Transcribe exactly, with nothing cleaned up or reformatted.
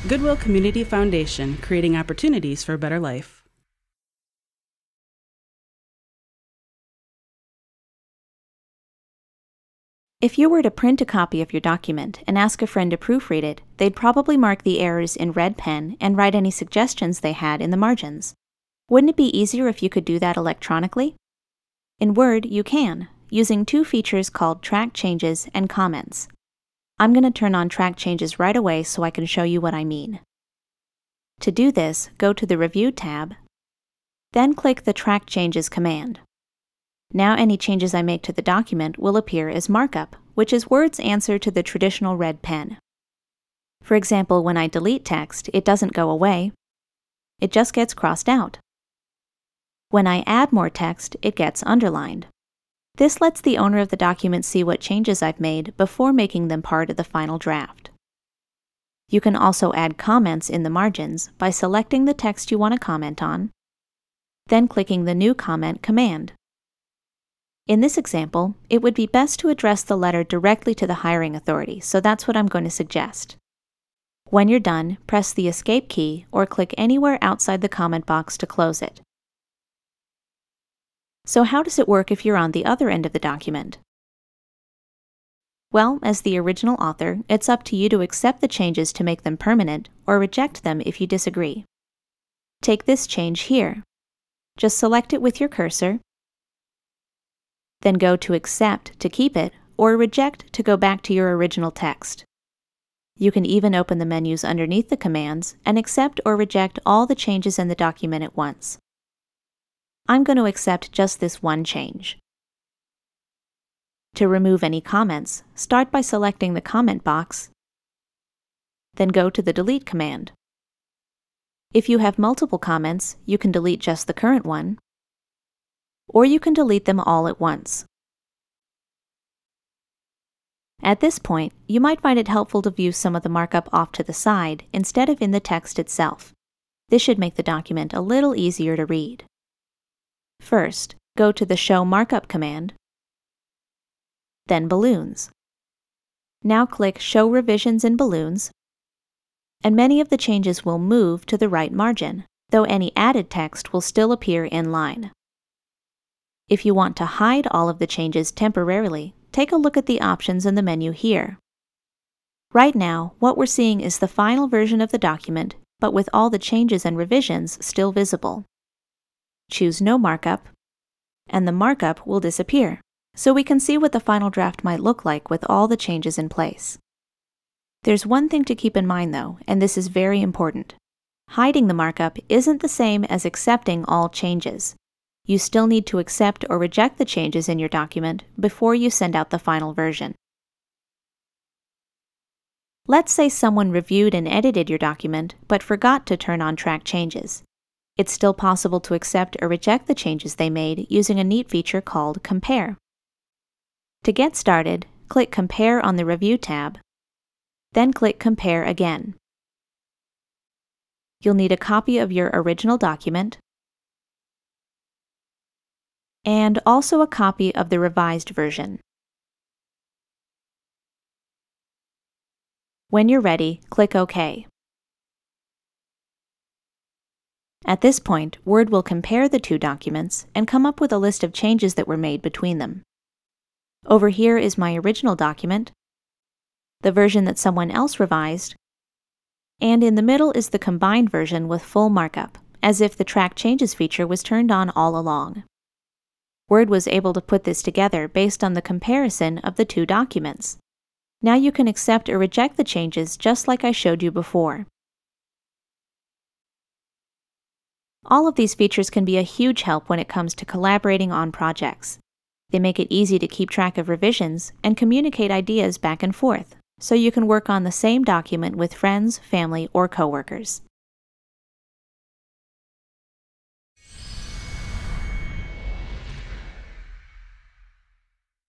Goodwill Community Foundation, creating opportunities for a better life. If you were to print a copy of your document and ask a friend to proofread it, they'd probably mark the errors in red pen and write any suggestions they had in the margins. Wouldn't it be easier if you could do that electronically? In Word, you can, using two features called Track Changes and Comments. I'm going to turn on Track Changes right away so I can show you what I mean. To do this, go to the Review tab, then click the Track Changes command. Now any changes I make to the document will appear as markup, which is Word's answer to the traditional red pen. For example, when I delete text, it doesn't go away. It just gets crossed out. When I add more text, it gets underlined. This lets the owner of the document see what changes I've made before making them part of the final draft. You can also add comments in the margins by selecting the text you want to comment on, then clicking the New Comment command. In this example, it would be best to address the letter directly to the hiring authority, so that's what I'm going to suggest. When you're done, press the Escape key or click anywhere outside the comment box to close it. So how does it work if you're on the other end of the document? Well, as the original author, it's up to you to accept the changes to make them permanent or reject them if you disagree. Take this change here. Just select it with your cursor, then go to Accept to keep it, or Reject to go back to your original text. You can even open the menus underneath the commands and accept or reject all the changes in the document at once. I'm going to accept just this one change. To remove any comments, start by selecting the comment box, then go to the Delete command. If you have multiple comments, you can delete just the current one, or you can delete them all at once. At this point, you might find it helpful to view some of the markup off to the side instead of in the text itself. This should make the document a little easier to read. First, go to the Show Markup command, then Balloons. Now click Show Revisions in Balloons, and many of the changes will move to the right margin, though any added text will still appear in line. If you want to hide all of the changes temporarily, take a look at the options in the menu here. Right now, what we're seeing is the final version of the document, but with all the changes and revisions still visible. Choose No Markup, and the markup will disappear, so we can see what the final draft might look like with all the changes in place. There's one thing to keep in mind though, and this is very important. Hiding the markup isn't the same as accepting all changes. You still need to accept or reject the changes in your document before you send out the final version. Let's say someone reviewed and edited your document but forgot to turn on Track Changes. It's still possible to accept or reject the changes they made using a neat feature called Compare. To get started, click Compare on the Review tab, then click Compare again. You'll need a copy of your original document, and also a copy of the revised version. When you're ready, click OK. At this point, Word will compare the two documents and come up with a list of changes that were made between them. Over here is my original document, the version that someone else revised, and in the middle is the combined version with full markup, as if the Track Changes feature was turned on all along. Word was able to put this together based on the comparison of the two documents. Now you can accept or reject the changes just like I showed you before. All of these features can be a huge help when it comes to collaborating on projects. They make it easy to keep track of revisions and communicate ideas back and forth, so you can work on the same document with friends, family, or coworkers.